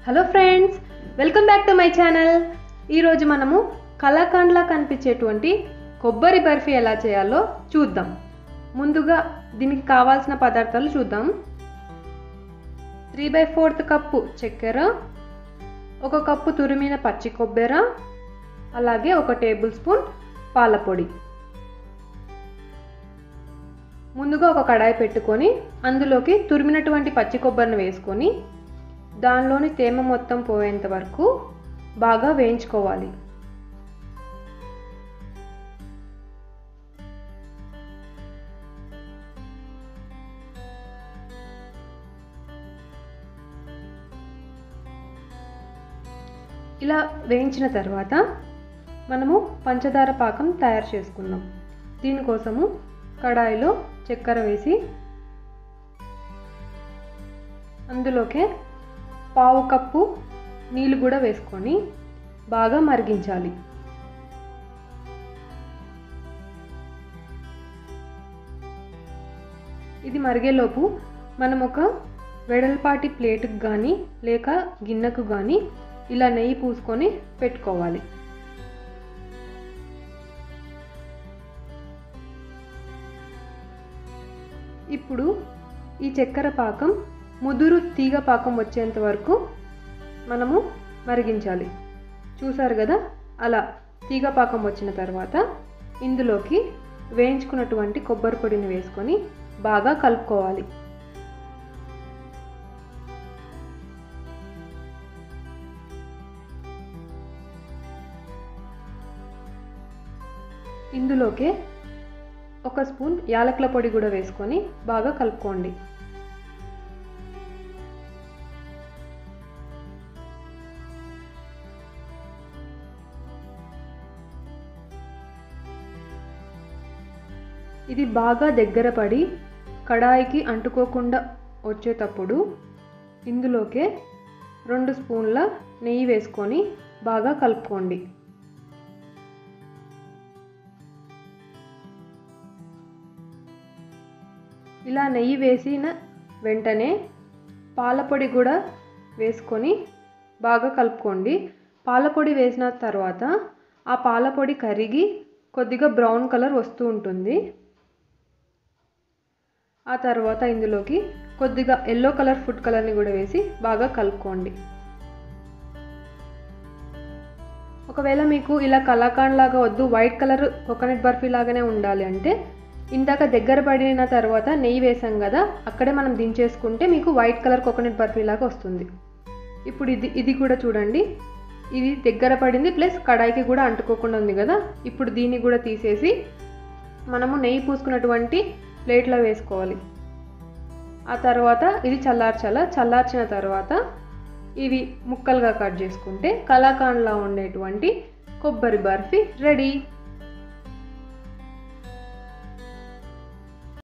Hello friends, welcome back to my channel. ఈరోజు మనము కలాకండ్లా కనిపించేటువంటి కొబ్బరి బర్ఫీ ఎలా చేయాలో చూద్దాం. ముందుగా దీనికి కావాల్సిన పదార్థాలు చూద్దాం. 3/4 కప్పు చక్కెర, 1 కప్పు తురిమిన పచ్చి కొబ్బరి, అలాగే 1 టేబుల్ స్పూన్ పాలపొడి. ముందుగా ఒక కడాయి పెట్టుకొని అందులోకి తురిమినటువంటి పచ్చి కొబ్బరిని వేసుకొని దానిలోని తేమ మొత్తం పోయేంత వరకు బాగా వేయించుకోవాలి. ఇలా వేయించిన తర్వాత మనము పంచదార పాకం తయారు చేసుకుందాం. దీనికోసము కడాయిలో చక్కెర వేసి అందులోకి 1/2 కప్పు నీళ్ళు కూడా వేసుకొని బాగా మరిగించాలి. ఇది మరిగేలోపు మనం ఒక వెడల్పాటి ప్లేటుకు కానీ లేక గిన్నెకు కానీ ఇలా నెయ్యి పూసుకొని పెట్టుకోవాలి. ఇప్పుడు ఈ చక్కెర పాకం ముదురు తీగ పాకం వచ్చేంత వరకు మనము మరిగించాలి. చూసారు కదా, అలా తీగ పాకం వచ్చిన తర్వాత ఇందులోకి వేయించుకున్నటువంటి కొబ్బరి పొడిని వేసుకొని బాగా కలుపుకోవాలి. ఇందులోకి 1 స్పూన్ యాలకుల పొడి కూడా వేసుకొని బాగా కలుపుకోండి. ఇది బాగా దగ్గర పడి కడాయికి అంటుకోకుండా వచ్చేటప్పుడు ఇందులోకి 2 స్పూన్ల నెయ్యి వేసుకొని బాగా కలుపుకోండి. ఇలా నెయ్యి వేసిన వెంటనే పాలపొడి కూడా వేసుకొని బాగా కలుపుకోండి. పాలపొడి వేసిన తర్వాత ఆ పాలపొడి కరిగి కొద్దిగా బ్రౌన్ కలర్ వస్తూ ఉంటుంది. ఆ తర్వాత ఇందులోకి కొద్దిగా ఎల్లో కలర్ ఫుడ్ కలర్ని కూడా వేసి బాగా కలుపుకోండి. ఒకవేళ మీకు ఇలా కలాకండ్ లాగా వద్దు, వైట్ కలర్ కోకోనట్ బర్ఫీ లాగానే ఉండాలి అంటే ఇందాక దగ్గర పడిన తర్వాత నెయ్యి వేసాం కదా, అక్కడే మనం దించేసుకుంటే మీకు వైట్ కలర్ కోకోనట్ బర్ఫీ లాగా వస్తుంది. ఇప్పుడు ఇది కూడా చూడండి, ఇది దగ్గర పడింది ప్లస్ కడాయికి కూడా అంటుకోకుండా ఉంది కదా. ఇప్పుడు దీన్ని కూడా తీసేసి మనము నెయ్యి పూసుకున్నటువంటి ప్లేట్లో వేసుకోవాలి. ఆ తర్వాత ఇది చల్లార్చిన తర్వాత ఇవి ముక్కలుగా కట్ చేసుకుంటే కలాకండ్లా ఉండేటువంటి కొబ్బరి బర్ఫీ రెడీ.